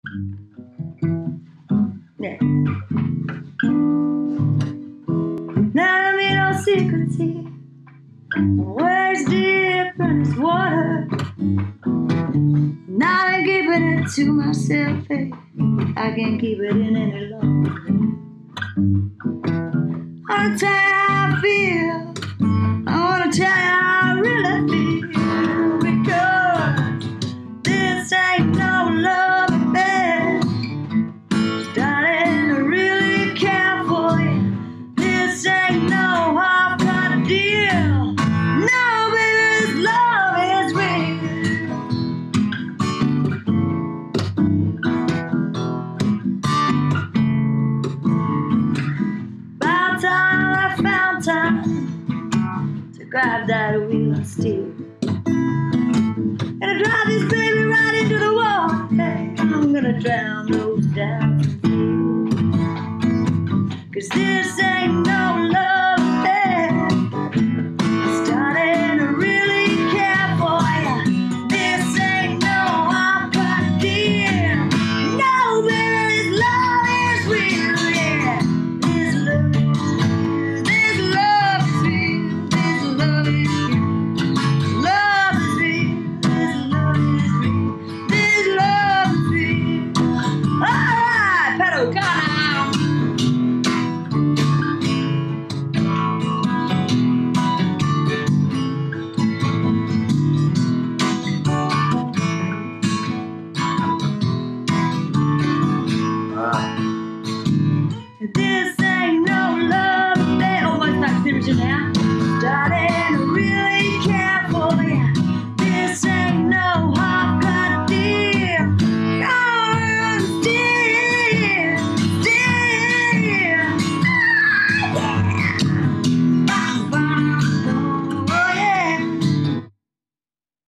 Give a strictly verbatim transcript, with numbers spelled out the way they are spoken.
Yeah. Now there be no secrets here. Where's different as water? Now I'm keeping it to myself, hey. I can't keep it in any longer. I wanna tell you how I feel. I wanna tell you how I really feel. Because this ain't no love affair. Darling, I really care for you. This ain't no half kind of deal. No, baby, this love is real. About time I found time to grab that wheel and steer. And I drive this baby right into the wall. Hey, I'm gonna drown those doubts. Cause this